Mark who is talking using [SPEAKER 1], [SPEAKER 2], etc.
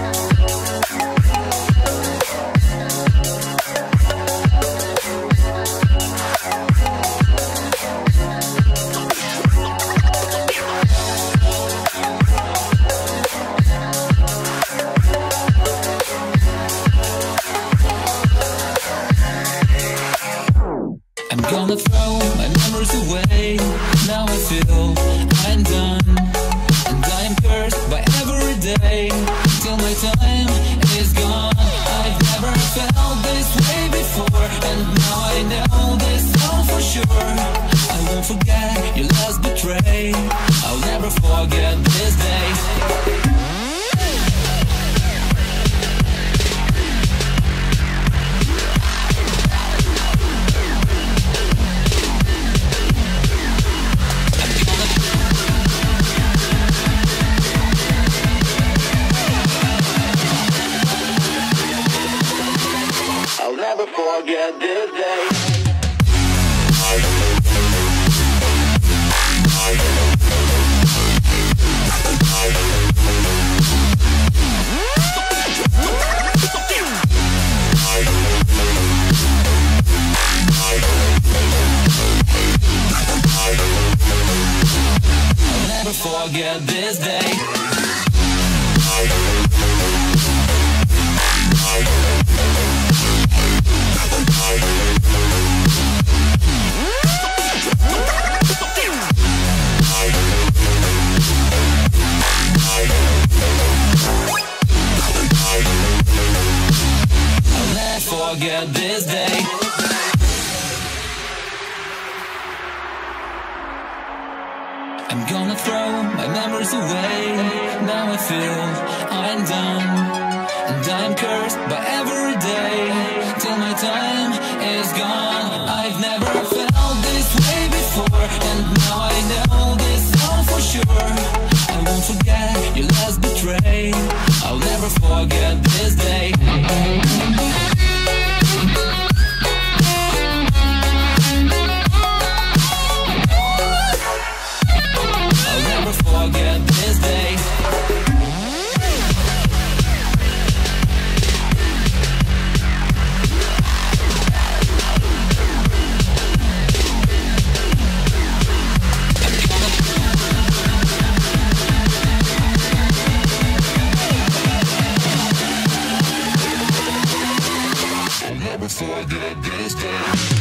[SPEAKER 1] I'm gonna throw my memories away. Now I feel I'm done, and I am cursed by every day till my time is gone. I've never felt this way before, and now I know this all for sure. I won't forget your last betray. I'll never forget this day. I'll never forget this day. I'll never forget this day. I'll never forget this day. I'm gonna throw my memories away. Now I feel I'm done, and I'm cursed by every day till my time is gone. I've never felt this way before, and now I know this all for sure. I won't forget your last betray. I'll never forget this day. I'll never forget this day. I'll never forget this day.